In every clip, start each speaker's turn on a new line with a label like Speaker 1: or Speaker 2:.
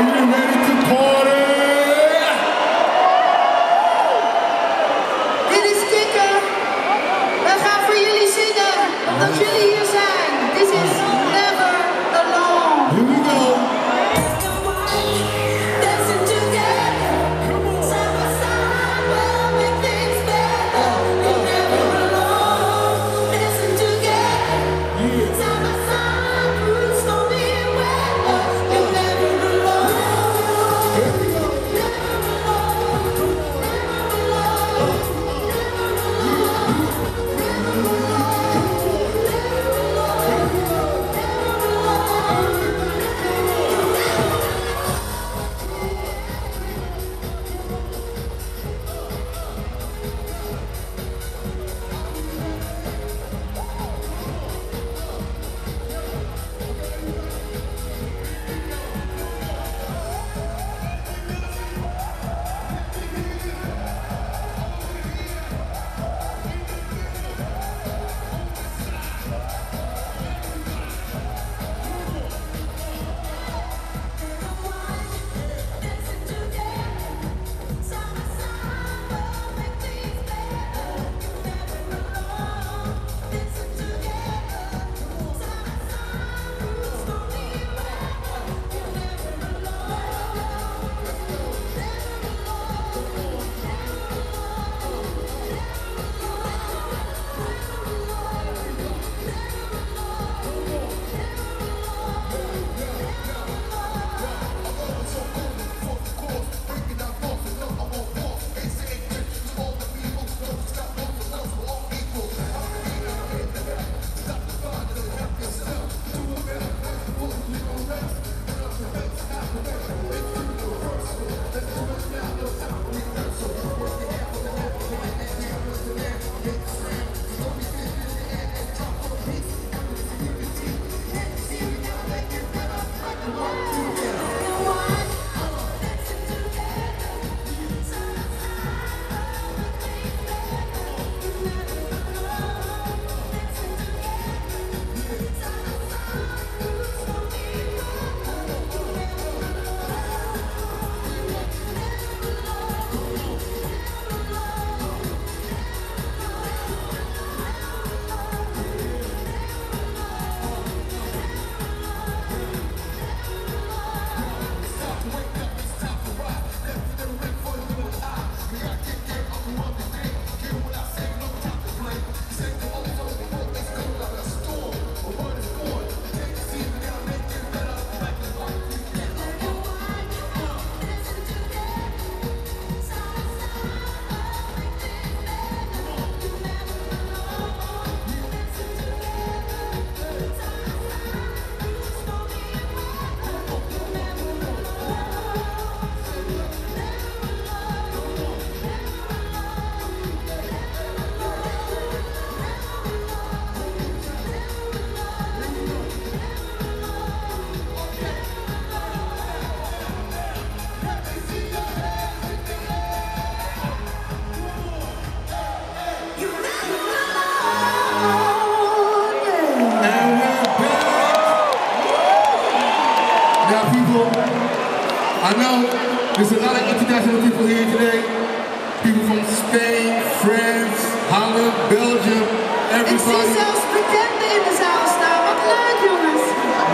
Speaker 1: I know there's a lot of international people here today. People from Spain, France, Holland, Belgium, everybody.
Speaker 2: Ik zie zelfs bekenden in de zaal staan. Wat leuk, jongens.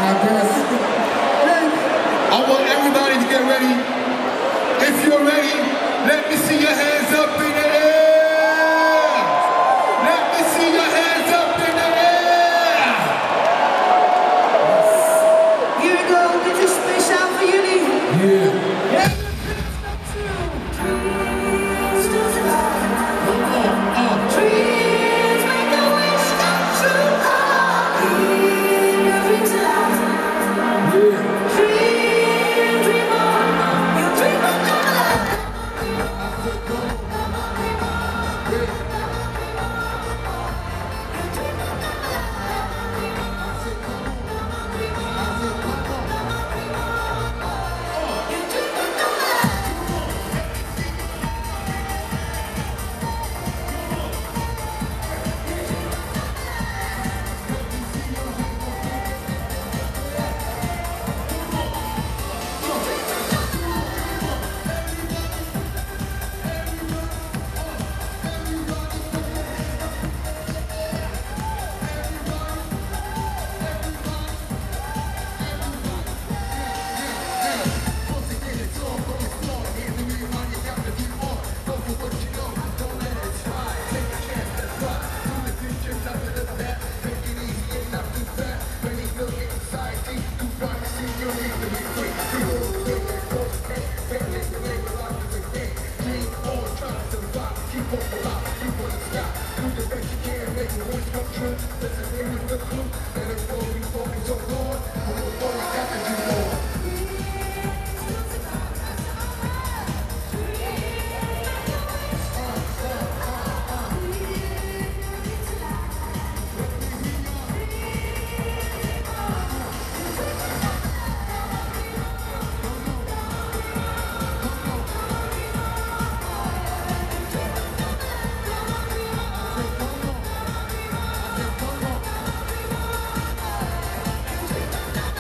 Speaker 1: Leuk. I want everybody to get ready. If you're ready, let me see your hands up in the air. Let me see your hands up in the air.
Speaker 2: Here we go. Dit is speciaal voor jullie.
Speaker 1: Yeah.
Speaker 2: Dream on, you dream on,
Speaker 1: Let's